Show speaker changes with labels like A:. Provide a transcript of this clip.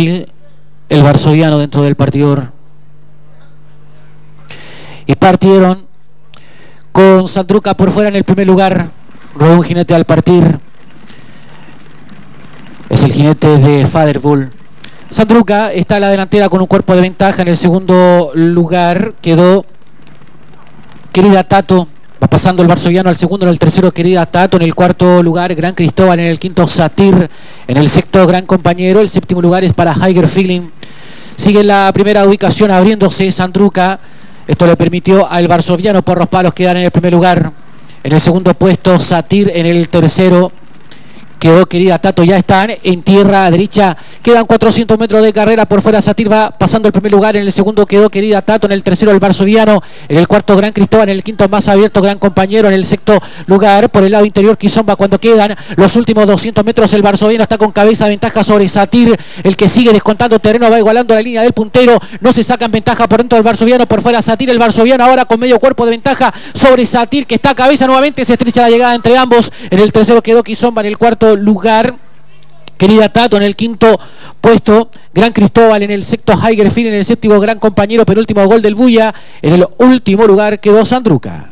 A: Gentil, el varsoviano dentro del partidor. Y partieron con Sandruca por fuera en el primer lugar. Robó un jinete al partir. Es el jinete de Fatherbull. Sandruca está a la delantera con un cuerpo de ventaja. En el segundo lugar quedó Querida Tato. Va pasando el varsoviano al segundo, en el tercero Querida Tato, en el cuarto lugar Gran Cristóbal, en el quinto Satir, en el sexto Gran Compañero, el séptimo lugar es para Higher Feeling. Sigue la primera ubicación abriéndose Sandruca. Esto le permitió al varsoviano por los palos quedar en el primer lugar. En el segundo puesto Satir, en el tercero quedó Querida Tato. Ya están en tierra derecha, quedan 400 metros de carrera. Por fuera Satir va pasando el primer lugar, en el segundo quedó Querida Tato, en el tercero el varsoviano, en el cuarto Gran Cristóbal, en el quinto más abierto Gran Compañero, en el sexto lugar por el lado interior Kizomba. Cuando quedan los últimos 200 metros el varsoviano está con cabeza de ventaja sobre Satir, el que sigue descontando terreno, va igualando la línea del puntero, no se sacan ventaja por dentro del varsoviano, por fuera Satir, el varsoviano ahora con medio cuerpo de ventaja sobre Satir, que está a cabeza nuevamente, se estrecha la llegada entre ambos. En el tercero quedó Kizomba, en el cuarto lugar Querida Tato, en el quinto puesto Gran Cristóbal, en el sexto Higher Feeling, en el séptimo Gran Compañero, penúltimo Gol del Bulla, en el último lugar quedó Sandruca.